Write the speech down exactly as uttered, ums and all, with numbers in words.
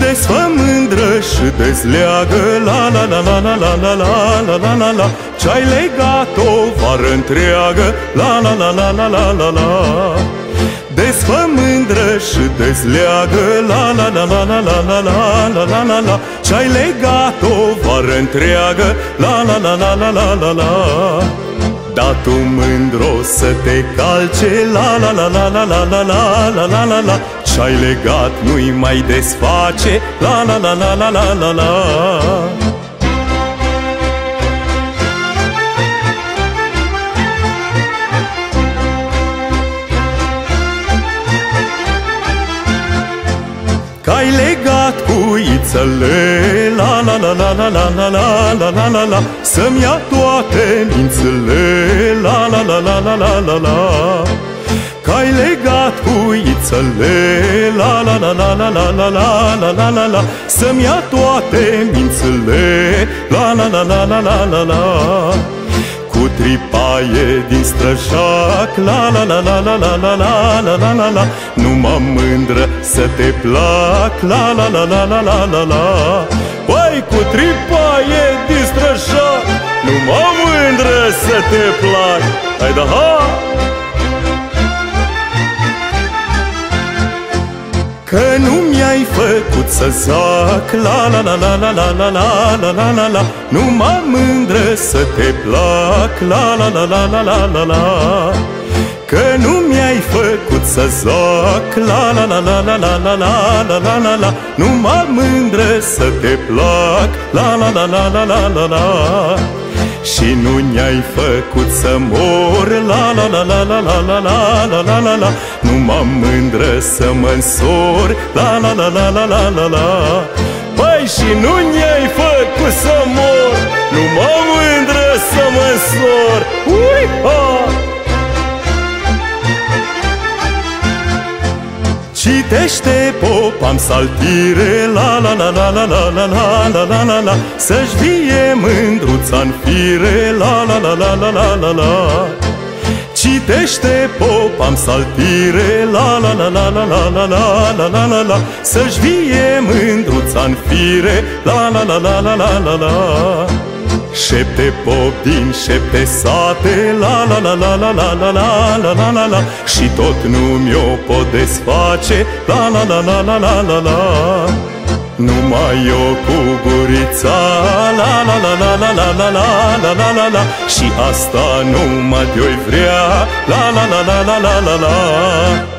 desfă mândră și dezleagă, la la la la la la la la la la la la. Ce-ai legat o vară întreagă, la la la la la la la la. Desfă mândră și dezleagă, la la la la la la la la la la la la. Ce-ai legat o vară întreagă, la la la la la la la la. Da tu mândro să te calce, la la la la la la la la la la la la. Ce-ai legat nu-i mai desface, la la la la la la la la. Că-ai legat cuițele, la la la la la la la la la la la la. Să-mi ia toate mințele, la la la la la la la la. Că-ai legat cuițele, la la la la la la la la la la la la. Să-mi ia toate mințele, la la la la la la la la. Cu tripaie din străjac, la la la la la la la la la la la la. Numai mândră să te plac, la la la la la la la la. Păi cu tripaie din străjac, numai mândră să te plac. Hai da ha! Că nu mi-ai făcut să zac, la la la la la la la la la la la la. Numai mândră să te plac, la la la la la la la la. Că nu mi-ai făcut să zac, la la la la la la la la la la la la. Numai mândră să te plac, la la la la la la la la. Și nu ne-ai făcut să mor, la la la la la la la la la la la la. Numai mândră să mă însor, la la la la la la la la. Păi și nu ne-ai făcut să mor, numai mândră să mă însor. Ui-ha! Citește popa în saltire, la la la la la la la la la la la la. Să-și vie mândruța-n fire, la la la la la la la la. Citește popa în saltire, la la la la la la la la la la la la. Să-și vie mândruța-n fire, la la la la la la la la. Șepte pop din șepte sate, la la la la la la la la la la la la. Și tot nu mi-o pot desface, la la la la la la la la. Numai eu cu gurița, la la la la la la la la la la la la. Și asta numai de-o vrea, la la la la la la la la.